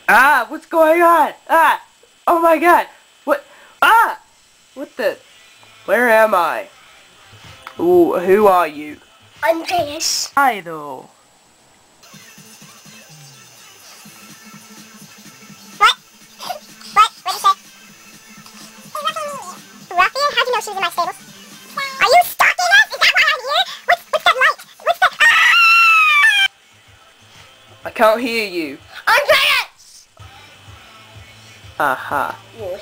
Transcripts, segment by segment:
Ah, what's going on? Ah! Oh my god! What? Ah! What the? Where am I? Ooh, who are you? I'm Dennis. Hi though. What? What'd you say? Ruffian? How'd you know she was in my stables? Are you stalking us? Is that why I'm here? What's that light? What's that? Ah! I can't hear you. I'm Dennis! Aha.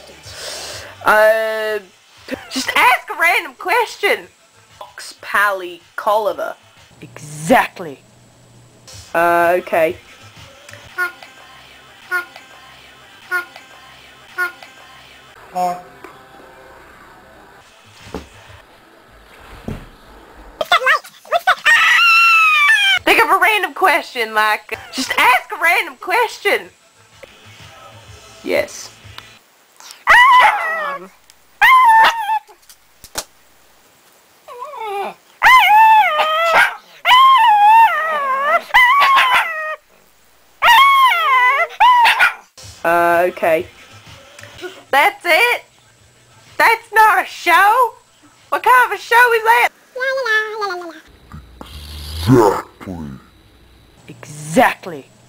Just ask a random question. Fox Pally Colliver. Exactly. Okay. Hot. Hot. Hot. Hot. Hot. What's that light? What's that? Ah! Think of a random question, like, just ask a random question. Yes. Okay. That's it? That's not a show? What kind of a show is that? La la la la la la. Exactly. Exactly.